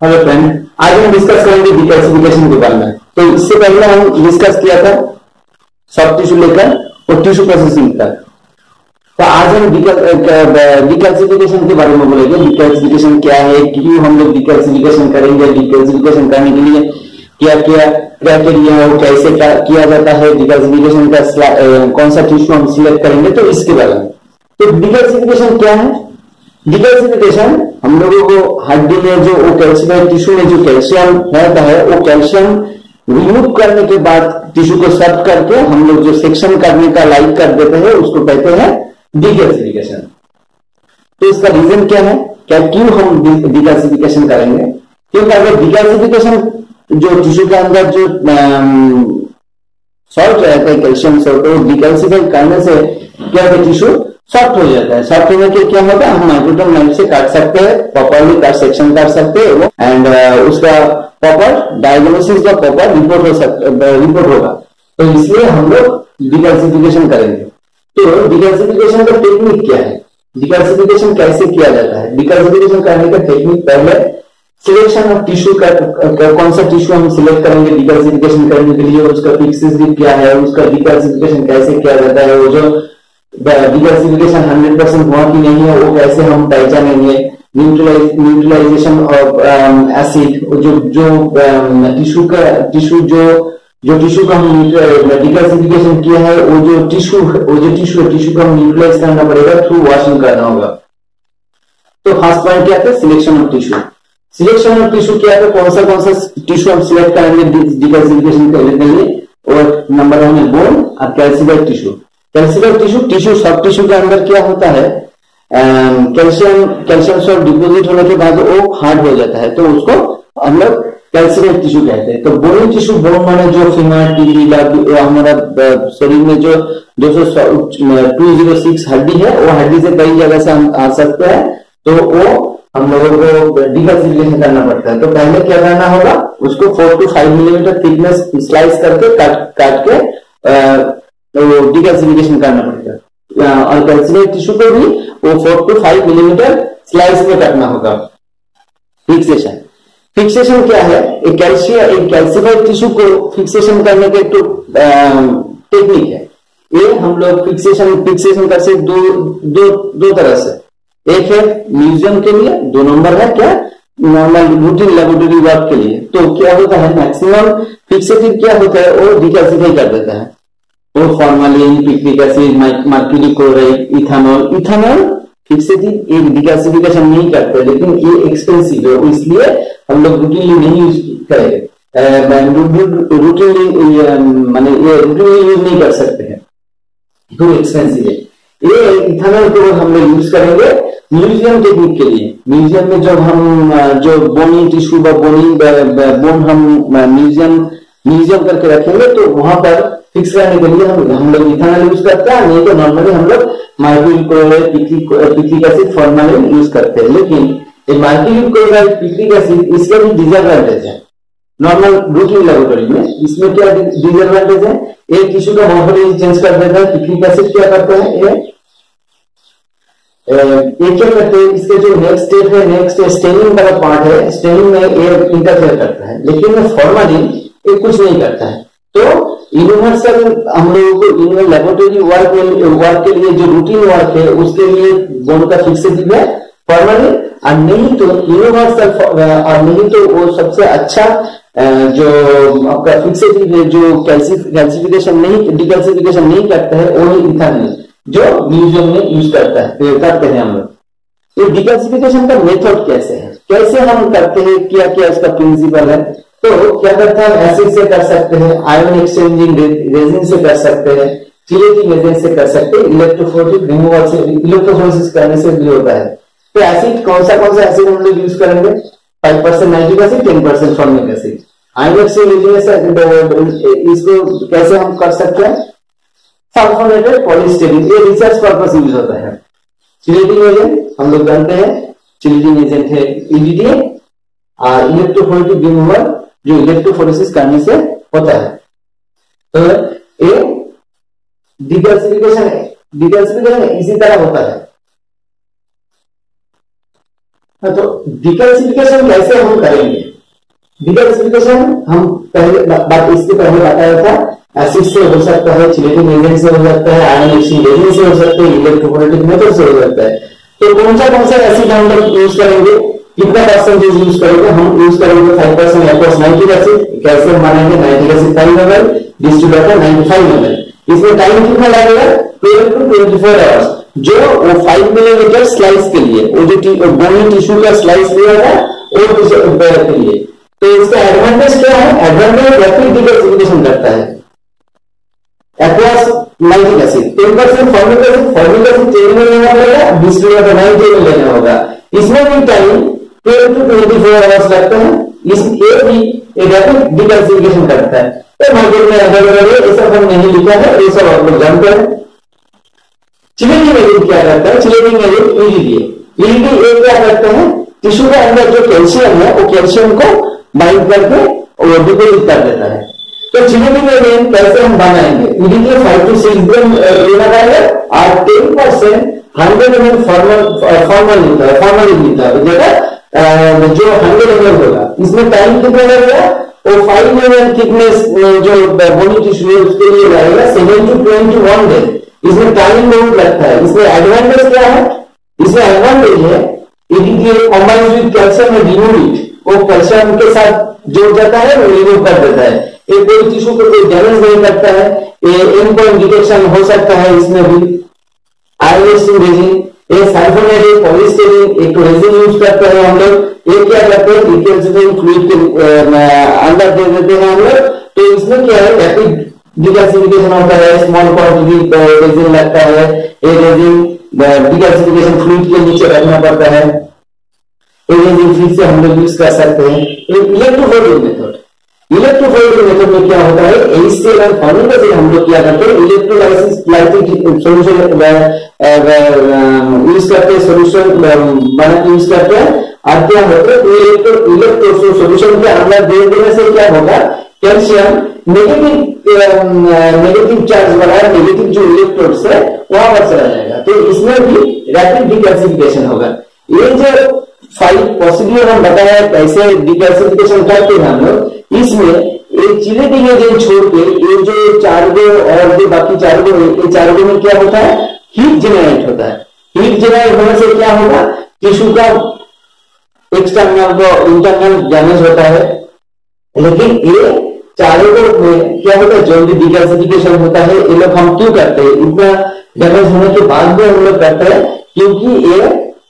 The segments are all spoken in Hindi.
हेलो फ्रेंड, आज हम डिस्कस करेंगे डिकैल्सिफिकेशन के बारे में। तो इससे पहले हम डिस्कस किया था सॉफ्ट टिश्यू लेकर और टिश्यू प्रोसेसिंग तक। तो आज हम डिकैल्सिफिकेशन के बारे में बोलेंगे। डिकैल्सिफिकेशन क्या है, क्यों हम लोग डिकैल्सिफिकेशन करेंगे, डिकैल्सिफिकेशन करने के लिए क्या क्या क्राइटेरिया है, कैसे किया जाता है, डिकैल्सिफिकेशन का कौन सा टिश्यू हम सिलेक्ट करेंगे, तो इसके बारे में। तो डिकैल्सिफिकेशन क्या है? डिकैल्सिफिकेशन हम लोगों को हड्डी में जो कैल्शियम टिश्यू में जो कैल्शियम रहता है, वो कैल्शियम रिमूव करने के बाद टिश्यू को सर्व करके हम लोग जो सेक्शन करने का लाइक कर देते हैं, उसको कहते हैं डिकैल्सिफिकेशन। तो इसका रीजन क्या है, क्यों हम डिकैल्सिफिकेशन करेंगे? क्योंकि अगर डिकैल्सिफिकेशन जो टिश्यू के अंदर जो सॉल्ट रहता है, कैल्शियम सॉल्ट, वो डिकैल्सिफाई करने से क्या है, टिश्यू सॉफ्ट हो जाता है। सॉफ्ट होने के क्या होता है, हम माइक्रोटोम नाइफ से काट सकते हैं, प्रॉपरली कट सेक्शन कर सकते हैं एंड उसका प्रॉपर डायग्नोसिस का प्रॉपर रिपोर्ट होगा। तो इसलिए हम लोग डिकैल्सिफिकेशन करेंगे। तो डिकैल्सिफिकेशन का टेक्निक क्या है, डिकैल्सिफिकेशन कैसे किया जाता है? डिकैल्सिफिकेशन करने का टेक्निक, पहले सिलेक्शन ऑफ टिश्यू का कौन सा टिश्यू हम सिलेक्ट करेंगे डिकैल्सिफिकेशन करने के लिए, उसका फिक्सिस क्या है, उसका डिकैल्सिफिकेशन कैसे किया जाता है, वो जो डिकैल्सिफिकेशन 100% हुआ कि नहीं है, वो कैसे हम पहचानेंगे। न्यूट्रलाइजेशन ऑफ एसिड, जो टिश्यू का हम डिकैल्सिफिकेशन किया है, वो जो टिश्यू का हम न्यूट्रलाइज करना पड़ेगा, थ्रू वॉशिंग करना होगा। तो फर्स्ट पॉइंट क्या था, selection of tissue. Selection of tissue क्या है, कौन सा टिश्यू हम सिलेक्ट करेंगे डिकैल्सिफिकेशन करने के लिए? और नंबर 1 है बोन और calcified tissue. Calcified tissue soft tissue के अंदर क्या होता है, कैल्शियम सॉल्ट डिपोजिट होने के बाद वो हार्ड हो जाता है, तो उसको हम लोग कैल्सिफाइड टिश्यू कहते हैं। तो बोनी टिश्यू, बोन माने जो फीमर टिल्ली हमारा शरीर में जो 206 हड्डी है, वो हड्डी से कई जगह से हम आ सकते हैं, तो वो हम लोगों को डिकैल्सिफिकेशन करना पड़ता है। तो पहले क्या करना होगा, उसको 4 to 5 मिलीमीटर थिकनेस स्लाइस करके काट के डिकैल्सिफिकेशन करना पड़ेगा। और कैल्शियम टिश्यू को भी वो 4 to 5 मिलीमीटर स्लाइस में काटना होगा। फिक्सेशन क्या है, एक कैल्सिफाइड टिश्यू को फिक्सेशन करने के तो टेक्निक है। ये हम लोग फिक्सेशन कर सकते दो तरह से। एक है म्यूजियम के लिए, 2 नंबर है क्या, नॉर्मल रूटीन लेबोरेटरी वर्क के लिए। तो क्या होता है, मैक्सिमम फिक्सेटिव क्या होता है, वो डिकैल्सिफाई कर देता है। वो formalin, picric acid, mercury chloride, ethanol fixative एक डिकैल्सिफिकेशन नहीं करते, लेकिन ये एक्सपेंसिव है, इसलिए हम लोग रूटीनली नहीं यूज करेंगे। रूटीनली यूज नहीं कर सकते हैं, तो एक्सपेंसिव है। ये इथानॉल को हम लोग यूज करेंगे म्यूजियम टेक्निक के लिए। म्यूजियम में जब हम जो बोनी टिश्यू बोन हम म्यूजियम करके रखेंगे, तो वहां पर फिक्स करने के लिए हम लोग इथानॉल यूज करते हैं, नहीं तो नॉर्मली हम लोग mercury chloride, picric acid, formalin use करते हैं। लेकिन ये मर्क्यूरी क्लोराइड, पिक्रिक एसिड, इसके भी डिसएडवांटेज है नॉर्मल रूटीन लेबोरेटरी में। इसमें क्या डिसएडवांटेज है, एक टिश्यू का मॉर्फोलॉजी चेंज कर देता है। पिक्रिक एसिड क्या करते हैं, ये क्या करते हैं, इसके जो नेक्स्ट स्टेप है, नेक्स्ट स्टेनिंग वाला पार्ट है, स्टेनिंग में ये इंटरफेयर करता है। लेकिन फॉर्मालिन ये कुछ नहीं करता है। तो यूनिवर्सल हम लोगों को लेबोरेटरी वर्क के लिए जो रूटीन वर्क है, उसके लिए बोन का फिक्सेटिव है फॉर्मालिन, और नहीं तो यूनिवर्सल और नहीं तो वो सबसे अच्छा जो आपका फिक्सेटिव है, जो कैल्सिफिकेशन डिकैल्सिफिकेशन नहीं करता है, वो है इथानॉल, जो म्यूजियम में यूज करते हैं हम लोग। तो डिकैल्सिफिकेशन का मेथड कैसे हम करते हैं, क्या क्या इसका प्रिंसिपल है? तो क्या करते हैं, एसिड से कर सकते हैं, आयन एक्सचेंजिंग रेजिन से कर सकते हैं, चिलेटिंग एजेंट से कर सकते हैं, इलेक्ट्रोफोरेटिक रिमूवल से, इलेक्ट्रोफोरेसिस करने से भी होता है। तो एसिड कौन सा एसिड हम लोग यूज करेंगे? 5% nitric acid, 10% formic acid. Ion exchange इसको कैसे हम कर सकते हैं? सल्फोनेटेड पॉलीस्टीरीन, ये रिसर्च पर्पस यूज होता है। चिलेटिंग एजेंट हम लोग जानते हैं, चिलेटिंग एजेंट है ईडीटी, और इलेक्ट्रोफोरेटिक रिमूवल जो इलेक्ट्रोफोरेसिस करने से होता है। तो ये डिकैल्सिफिकेशन इसी तरह होता है। तो डिकैल्सिफिकेशन कैसे हम करेंगे? डिकैल्सिफिकेशन हम पहले इसके पहले बताया था, एसिड से हो सकता है, चिलेटिंग एजेंट से हो सकता है, आयन मिक्सिंग एजेंट से हो सकता है, इलेक्ट्रोफोरेटिक मेथड से हो सकता है। तो कौन सा एसिड हम लोग यूज करेंगे, कितना परसेंटेज यूज करेंगे? हम यूज करेंगे 5% अक्रॉस नाइट्रिक एसिड। कैल्शियम बनाएंगे nitric acid 5 ml, distributor 95 ml। इसमें टाइम कितना लगेगा? 12 to 24 आवर्स। जो वो 5 मिलीमीटर स्लाइस के लिए, वो जो बोनी टिश्यू का स्लाइस लिया था वो के लिए। तो इसका एडवांटेज क्या है? एडवांटेज रैपिड डिकैल्सिफिकेशन करता है aqueous nitric acid. 10% formic acid 10 में लेना पड़ेगा, डिस्ट्रीब्यूटर 90 में लेना होगा। इसमें भी टाइम 12 to 24 आवर्स लगता है। इस एक भी रैपिड डिकैल्सिफिकेशन करता है। तो मार्केट में अवेलेबल ये सब हम नहीं लिखा है, ये सब आप लोग जानते हैं। चिलेटिंग एजेंट क्या करता है? चिलेटिंग एजेंट ईडीटी क्या करते हैं? टिश्यू के अंदर जो कैल्शियम है वो कैल्शियम को बाइंड करके और डिपोजिट कर देता है। तो चिलेटिंग एजेंट कैसे हम बनाएंगे? ईडीटी 5 to 6 ग्राम लेना पड़ेगा और 10% 100 ml फॉर्मलिन लिखा है जो 100 ml होगा। इसमें टाइम कितना लगेगा? और 5 ml थिकनेस जो बोनी टिश्यू है उसके लिए लगेगा 7 to 21 डेज। इसमें टाइम बहुत लगता है। इसमें एडवांटेज क्या है? इसमें एडवांटेज है EDTA combined with calcium and remove it, वो कैल्शियम के साथ जुड़ जाता है, वो रिमूव कर देता है। ये कोई टिश्यू को कोई डैमेज नहीं करता है। एंड पॉइंट डिटेक्शन हो सकता है इसमें भी। आयोडाइजिंग रेजिन, ये सल्फोनेट पॉलीस्टीरीन एक रेजिन यूज करते हैं हम लोग। ये क्या करते हैं? डिकैल्सिफाइंग फ्लूइड के अंदर दे देते हैं हम लोग। तो इसमें क्या है? रैपिड डिकैल्सिफिकेशन होता है। स्मॉल क्वांटिटी रेजिन लगता है। ये रेजिन डिकैल्सिफिकेशन फ्लूइड के नीचे रखना पड़ता है। ये रेजिन फिर से हम लोग यूज कर सकते हैं। इलेक्ट्रोफोरेटिक मेथड में क्या होता है? HCl और फॉर्मिक एसिड हम लोग क्या करते हैं? इलेक्ट्रोलाइसिस सोल्यूशन यूज करते हैं, सोल्यूशन बना के यूज करते हैं। और क्या होता है? इलेक्ट्रो सोल्यूशन के अंदर दे देने से क्या होगा? कैल्शियम नेगेटिव चार्ज वाला नेगेटिव जो इलेक्ट्रोड्स है वहां पर चला जाएगा। तो इसमें भी रैपिड डिकैल्सिफिकेशन होगा। ये जो 5 प्रोसीड्यूर हम बताया कैसे डिकैल्सिफिकेशन करते हैं हम लोग, इसमें एक चिलेटिंग एजेंट छोड़ के ये जो 4 गो और जो बाकी 4 गो, ये 4 गो में क्या होता है? हीट जनरेट होता है। हीट जनरेट होने से क्या होगा? टिश्यू का एक्सटर्नल को इंटरनल डैमेज होता है। लेकिन ये 4 गो में क्या होता है? जल्दी डिकैल्सिफिकेशन होता है। ये लोग हम क्यों करते हैं? इतना डैमेज होने के बाद भी हम लोग करते हैं क्योंकि ये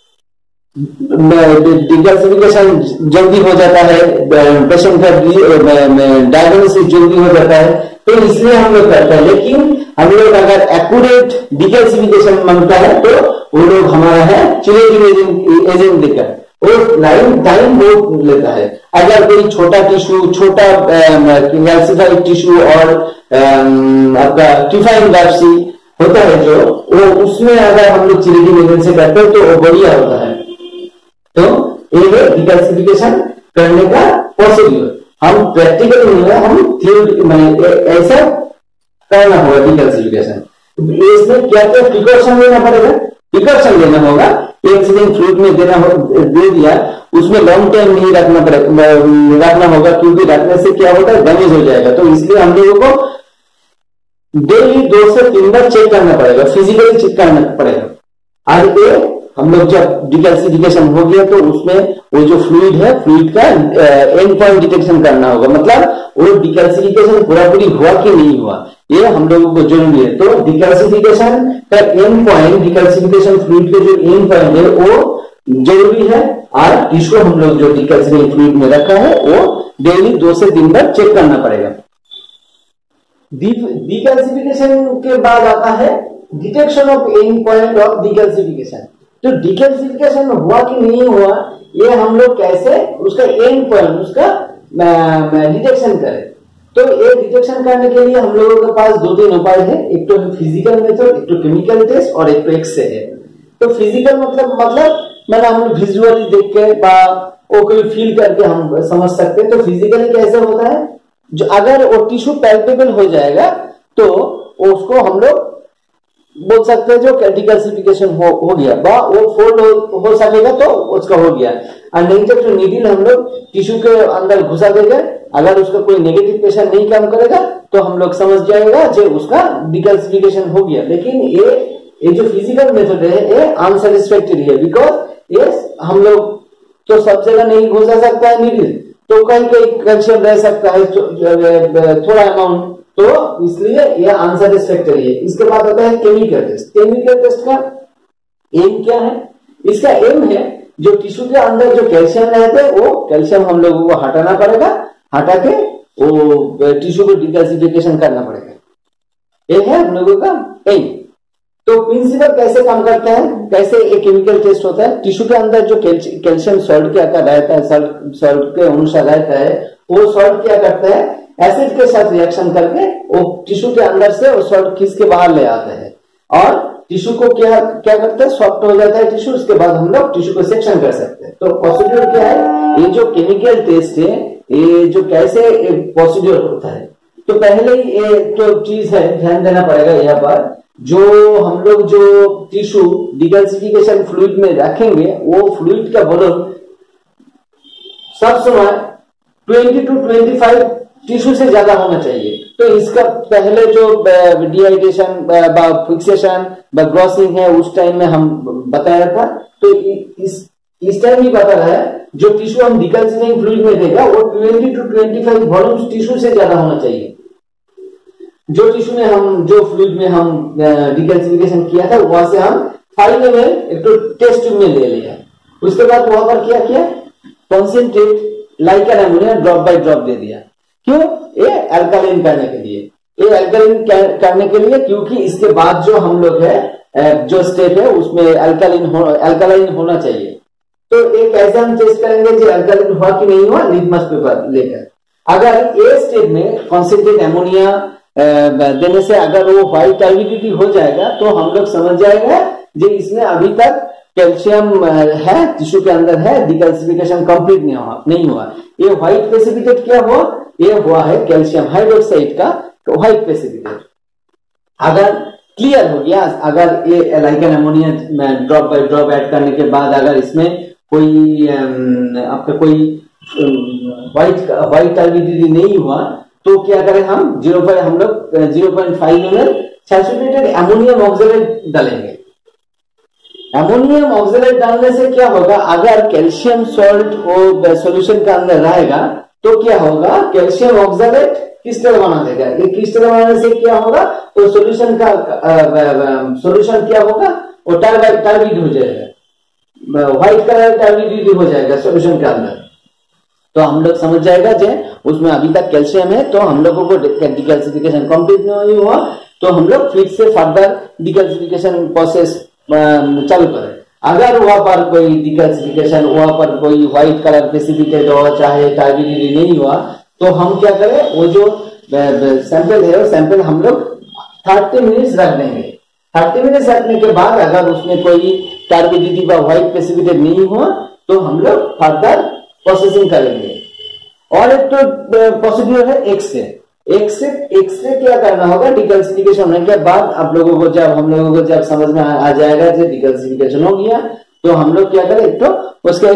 डिकैल्सिफिकेशन जल्दी हो जाता है, पेशेंट का डायग्नोसिस जल्दी हो जाता है, तो इसलिए हम लोग करते हैं। लेकिन हम लोग अगर एक्यूरेट डिकैल्सिफिकेशन मांगता है तो वो लोग हमारा है चिलेटिंग एजेंट देकर, वो टाइम बहुत लेता है। अगर कोई छोटा टिश्यू, छोटा कैल्सिफाइड टिश्यू और आपका ट्रिफाइन बायोप्सी होता है जो, वो उसमें अगर हम लोग चिलेटिंग एजेंट से करते हैं तो वो बढ़िया होता है। तो ये है डिकैल्सिफिकेशन करने का प्रोसीड्यूर। हम प्रैक्टिकल नहीं है, हम थियोरी ऐसा करना होगा डिकैल्सिफिकेशन। इसमें क्या क्या प्रिकॉशन लेना पड़ेगा? प्रिकॉशन लेना होगा। एक सीलिंग फ्लूइड में दे दिया, उसमें लॉन्ग टाइम नहीं रखना होगा क्योंकि रखने से क्या होता है? डैमेज हो जाएगा। तो इसलिए हम लोगों को डेली 2 से 3 बार चेक करना पड़ेगा, फिजिकली चेक करना पड़ेगा। और हम लोग जब डिकैल्सिफिकेशन हो गया तो उसमें वो जो फ्लूइड है, फ्लूइड का एंड पॉइंट डिटेक्शन करना होगा। मतलब वो डिकैल्सिफिकेशन पूरी हुआ कि नहीं हुआ, ये हम लोगों को जरूरी है। तो डिकैल्सिफिकेशन का एंड पॉइंट, डिकैल्सिफिकेशन फ्लूइड के जो एंड पॉइंट है वो जरूरी है। और टिश्यू हम लोग जो डिकैल्सिफिकेशन फ्लूइड में रखा है वो डेली 2 से 3 बार चेक करना पड़ेगा। डिकैल्सिफिकेशन के बाद आता है detection of end point of decalcification. तो डिकैल्सिफिकेशन हुआ कि नहीं हुआ, ये हम लोग कैसे उसका एंड पॉइंट, उसका डिटेक्शन करें। तो ये डिटेक्शन करने के लिए हम लोगों के पास 2-3 उपाय है। एक तो फिजिकल मेथड, एक तो केमिकल टेस्ट और एक तो एक्सरे है। तो फिजिकल मतलब मैंने हम लोग विजुअली देख के वो कोई फील करके हम समझ सकते हैं। तो फिजिकली कैसे होता है? जो अगर वो टिश्यू पैल्पेबल हो जाएगा तो उसको हम लोग बोल सकते हैं जो डिकैल्सिफिकेशन हो गया, वो फोल्ड हो सकेगा तो उसका हो गया। और नहीं तो नीडल हम लोग टिश्यू के अंदर घुसा देंगे, अगर उसका कोई नेगेटिव प्रेशर नहीं काम करेगा तो हम लोग समझ जाएगा जो उसका डिकैल्सिफिकेशन हो गया। लेकिन ये जो फिजिकल मेथड है ये अनसेटिस्फैक्टरी है, बिकॉज ये हम लोग तो सब जगह नहीं घुसा सकता है नीडल, तो कहीं कहीं कैल्शियम रह सकता है थोड़ा अमाउंट, तो इसलिए यह अनसेटिस्फैक्टरी है। इसके बाद आता है केमिकल टेस्ट। केमिकल टेस्ट का एम क्या है? इसका एम है जो टिश्यू के अंदर जो कैल्शियम रहते हैं वो कैल्शियम हम लोगों को हटाना पड़ेगा, हटा के वो टिश्यू को डिकैल्सिफिकेशन करना पड़ेगा। ये है हम लोगों का एम। तो प्रिंसिपल कैसे काम करता है, कैसे एक केमिकल टेस्ट होता है? टिश्यू के अंदर जो कैल्शियम सॉल्ट के आकार रहता है, सॉल्ट के अनुसार रहता है, वो सॉल्ट क्या करता है, एसिड के साथ रिएक्शन करके वो टिश्यू के अंदर से वो सॉल्ट खींच के बाहर ले आता है और टिश्यू को क्या करता है, सॉफ्ट हो जाता है टिश्यू। उसके बाद हम लोग टिश्यू को सेक्शन कर सकते हैं। तो प्रोसीड्यूर क्या है, ये जो केमिकल टेस्ट है ये जो कैसे प्रोसीड्यूर होता है, तो पहले ही ये तो चीज है ध्यान देना पड़ेगा यहाँ पर, जो हम लोग जो टिश्यू डिकैल्सिफिकेशन फ्लूइड में रखेंगे वो फ्लूइड का वॉल्यूम सब समय 20 to 25 टिश्यू से ज्यादा होना चाहिए। तो इसका पहले जो डिहाइड्रेशन फिक्सेशन ग्रॉसिंग है उस टाइम में हम बताया था, तो इस टाइम भी बता रहा है जो टिश्यू हम डिकैल्सिफाइंग फ्लूइड में देगा वो 20 to 25 वॉल्यूम टिश्यू से ज्यादा होना चाहिए। जो टिश्यू में हम जो फ्लूइड में हम डिकैल्सिफिकेशन किया था वहां से हम 5 ml एक तो टेस्ट ट्यूब में ले लिया। उसके बाद वहां पर क्या किया, concentrate like an ammonia drop by drop दे दिया। क्यों? ये अल्कालाइन करने के लिए, ये अल्कालाइन करने के लिए, क्योंकि इसके बाद जो हम लोग है जो स्टेप है उसमें अल्कालाइन होना चाहिए। तो एक ऐसा हम टेस्ट करेंगे जो अल्कालाइन हुआ कि नहीं हुआ, लिटमस पेपर लेकर। अगर ए स्टेप में कॉन्सेंट्रेट अमोनिया देने से अगर वो व्हाइट टर्बिडिटी हो जाएगा तो हम लोग समझ जाएगा जो इसमें अभी तक कैल्शियम है टिश्यू के अंदर है, डिकैल्सिफिकेशन कंप्लीट नहीं हुआ। ये व्हाइट प्रेसिपिटेट क्या हुआ, ये हुआ है कैल्शियम हाइड्रोक्साइड का तो व्हाइट प्रेसिपिटेट। अगर क्लियर हो गया, अगर ये लाइक एन अमोनिया में ड्रॉप बाय ड्रॉप ऐड करने के बाद अगर इसमें कोई आपका कोई व्हाइट टर्बिडिटी नहीं हुआ तो क्या करें हम हम लोग 0.5 ml सैचुरेटेड अमोनियम ऑक्सलेट डालेंगे। अमोनियम ऑक्सलेट डालने से क्या होगा, अगर कैल्शियम सॉल्ट वो सॉल्यूशन के अंदर रहेगा तो क्या होगा, कैल्शियम ऑक्सलेट क्रिस्टल बना देगा। ये क्रिस्टल बनाने से क्या होगा, तो सॉल्यूशन क्या होगा, वो टर्बिड हो जाएगा, व्हाइट कलर टर्बिडिटी हो जाएगा सॉल्यूशन के अंदर। तो हम लोग समझ जाएगा जे उसमें अभी तक कैल्शियम है, तो हम लोगों को डिकैल्सिफिकेशन कंप्लीट नहीं हुआ तो हम लोग फिर से फर्दर डिकैल्सिफिकेशन प्रोसेस चालू करें। अगर वहां पर कोई डिकैल्सिफिकेशन, वहां पर कोई व्हाइट कलर प्रेसिपिटेट हो, चाहे टर्बिडिटी नहीं हुआ, तो हम क्या करें, वो जो सैंपल है वो सैंपल हम लोग 30 मिनट्स रख देंगे। 30 मिनट्स रखने के बाद अगर उसमें कोई टर्बिडिटी या व्हाइट प्रेसिपिटेट नहीं हुआ तो हम लोग फर्दर प्रोसेसिंग करेंगे। और एक तो प्रोसीड्यूर है एक्सरे। एक्सरे क्या करना होगा, डिकैल्सिफिकेशन होने के बाद आप लोगों को हम लोगों को जब समझ में आ जाएगा कि डिकैल्सिफिकेशन हो गया तो हम लोग क्या करें, एक तो उसका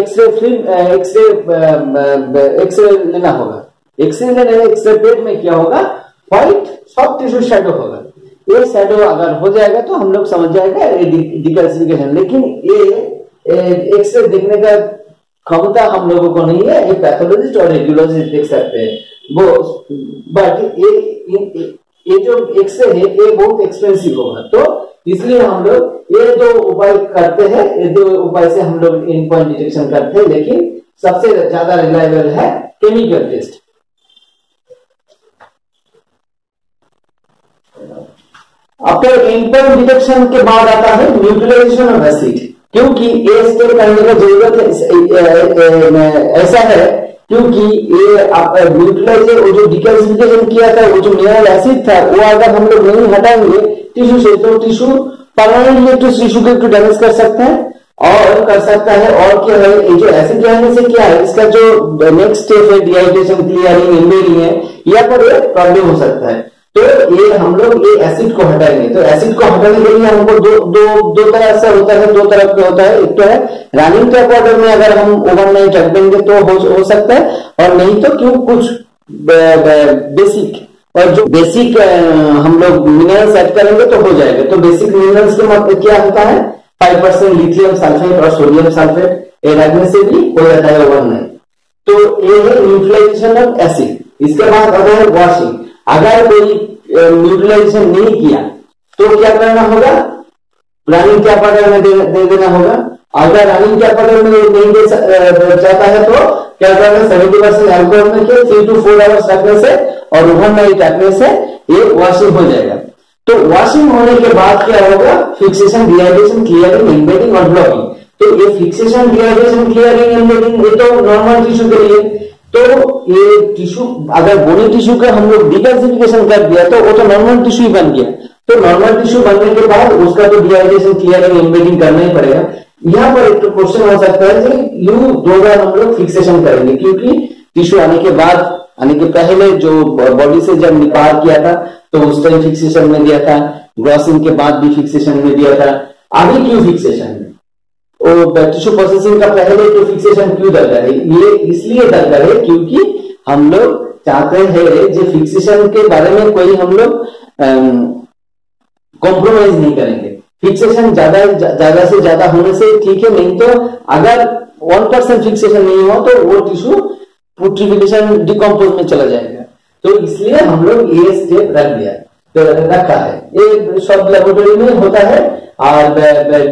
एक्सरे लेना होगा। एक्सरे पेट में क्या होगा, व्हाइट सॉफ्ट टिश्यू शैडो होगा। ये शैडो अगर हो जाएगा तो हम लोग समझ जाएगा डिकैल्सिफिकेशन। लेकिन ये एक्सरे देखने का क्षमता हम लोगों को नहीं है, ये पैथोलॉजिस्ट और रेडियोलॉजिस्ट देख सकते हैं वो, बट ये जो एक्सरे है ये बहुत एक्सपेंसिव होगा। तो इसलिए हम लोग ये दो उपाय करते हैं, ये दो उपाय से हम लोग इन पॉइंट डिटेक्शन करते हैं, लेकिन सबसे ज्यादा रिलायबल है chemical test. After end point detection के बाद आता है न्यूट्रलाइजेशन ऑफ एसिड, क्योंकि ये स्टेप करने की जरूरत ऐसा है क्योंकि ये न्यूट्रलाइजर वो जो डिकैल्सिफिकेशन किया था, वो जो मिनरल एसिड था, वो अगर हम लोग नहीं हटाएंगे टिश्यू से तो टिश्यू परमानेंटली टिश्यू को डैमेज कर सकता है और कर सकता है। और क्या है, ये जो एसिड रहने से क्या है, इसका जो नेक्स्ट स्टेप है डिहाइड्रेशन, क्लियरिंग, एम्बेडिंग है, यहाँ पर प्रॉब्लम हो सकता है। तो ये हम लोग ये एसिड को हटाएंगे। तो एसिड को हटाने के लिए हमको दो तरह से होता है, दो तरह का होता है। एक तो है रनिंग टैप वाटर में अगर हम ओवरनाइट रख देंगे तो हो सकता है, और नहीं तो क्यों कुछ बेसिक, और जो बेसिक हम लोग मिनरल्स ऐड करेंगे तो हो जाएगा। तो बेसिक मिनरल्स के मतलब क्या होता है, 5% लिथियम सल्फेट और सोडियम सल्फेट, ये रखने से भी हो जाता है ओवरनाइट। तो ये है न्यूट्रलाइजेशन ऑफ एसिड। इसके बाद आता है वॉशिंग। अगर कोई न्यूट्रलाइजेशन नहीं किया तो क्या करना होगा, रनिंग टैप वाटर में दे देना होगा। अगर रनिंग टैप वाटर में नहीं दे चाहता है तो क्या करना, 70% अल्कोहल में 3 to 4 आवर्स रखने से और ओवरनाइट रखने से ये वॉशिंग हो जाएगा। तो वॉशिंग होने के बाद क्या होगा, फिक्सेशन, डिहाइड्रेशन, क्लियरिंग, एम्बेडिंग और ब्लॉकिंग। तो ये फिक्सेशन, डिहाइड्रेशन, क्लियरिंग, एम्बेडिंग ये तो नॉर्मल टिश्यू के लिए। तो ये टिश्यू अगर बोनी टिश्यू का हम लोग डिकैल्सिफिकेशन कर दिया तो वो तो नॉर्मल टिश्यू ही बन गया। तो नॉर्मल टिश्यू बनने के बाद उसका तो डिहाइड्रेशन, क्लियरिंग, एम्बेडिंग करना ही पड़ेगा। यहाँ पर एक तो क्वेश्चन हो सकता है कि यूं 2 बार हम लोग फिक्सेशन करेंगे, क्योंकि टिश्यू आने के बाद, आने के पहले जो बॉडी से जब निकाल किया था तो उस टाइम फिक्सेशन में दिया था, ग्लॉसिंग के बाद भी फिक्सेशन में दिया था। अभी क्यों फिक्सेशन में, टिश्यू प्रोसेसिंग का पहले तो फिक्सेशन क्यों दरकार है, ये इसलिए दरकार है क्योंकि हम लोग चाहते हैं जो फिक्सेशन के बारे में कोई हम लोग कॉम्प्रोमाइज नहीं करेंगे। फिक्सेशन ज्यादा से ज्यादा होने से ठीक है, नहीं तो अगर 1% फिक्सेशन नहीं हो तो वो टिश्यू पुट्रिफिकेशन, डिकम्पोज में चला जाएगा। तो इसलिए हम लोग ये स्टेप रखा है। ये सब लेबोरेटरी में होता है। और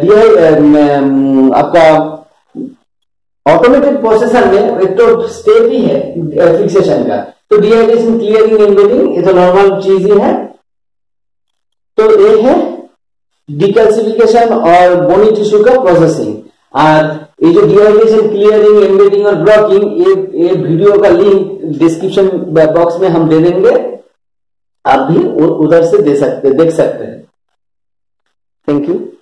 आपका ऑटोमेटेड प्रोसेसर में एक तो स्टेप ही है फिक्सेशन का। तो डिहाइड्रेशन, क्लियरिंग, एम्बेडिंग ये तो नॉर्मल चीज ही है। तो ये है डिकैल्सिफिकेशन और बोनी टिश्यू का प्रोसेसिंग। और ये जो डिहाइड्रेशन, क्लियरिंग, एम्बेडिंग और ब्लॉकिंग, ये वीडियो का लिंक डिस्क्रिप्शन बॉक्स में हम दे देंगे, आप भी उधर से देख सकते हैं। Thank you.